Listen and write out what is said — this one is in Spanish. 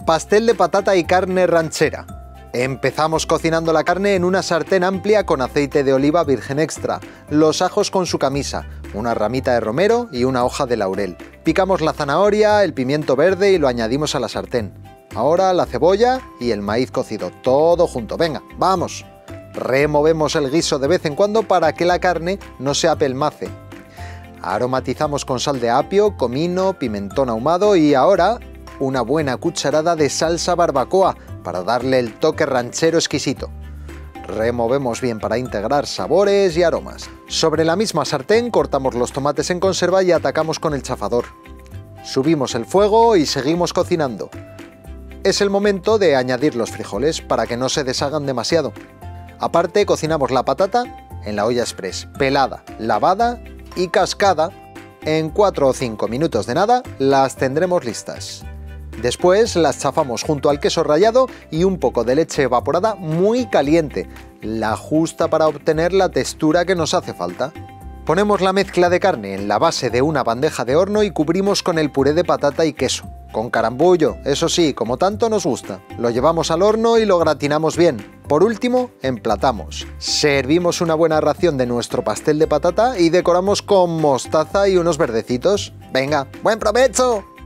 Pastel de patata y carne ranchera. Empezamos cocinando la carne en una sartén amplia con aceite de oliva virgen extra, los ajos con su camisa, una ramita de romero y una hoja de laurel. Picamos la zanahoria, el pimiento verde y lo añadimos a la sartén. Ahora la cebolla y el maíz cocido, todo junto. Venga, vamos. Removemos el guiso de vez en cuando para que la carne no se apelmace. Aromatizamos con sal de apio, comino, pimentón ahumado y ahora una buena cucharada de salsa barbacoa para darle el toque ranchero exquisito. Removemos bien para integrar sabores y aromas. Sobre la misma sartén cortamos los tomates en conserva y atacamos con el chafador. Subimos el fuego y seguimos cocinando. Es el momento de añadir los frijoles para que no se deshagan demasiado. Aparte cocinamos la patata en la olla express, pelada, lavada y cascada. En 4 o 5 minutos de nada las tendremos listas. Después las chafamos junto al queso rallado y un poco de leche evaporada muy caliente, la justa para obtener la textura que nos hace falta. Ponemos la mezcla de carne en la base de una bandeja de horno y cubrimos con el puré de patata y queso, con carambullo, eso sí, como tanto nos gusta. Lo llevamos al horno y lo gratinamos bien. Por último, emplatamos. Servimos una buena ración de nuestro pastel de patata y decoramos con mostaza y unos verdecitos. ¡Venga, buen provecho!